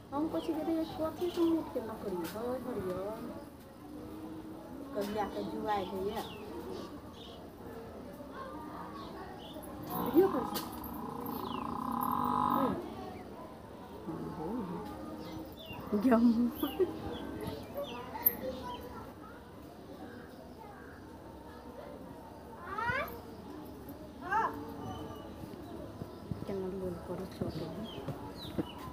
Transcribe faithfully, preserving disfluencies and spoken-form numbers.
हमको सीधे कथी से मीट के लकड़ी है हरियर कलिया के जुआई है ये वीडियो कर गम चैनल लोड करो छोटे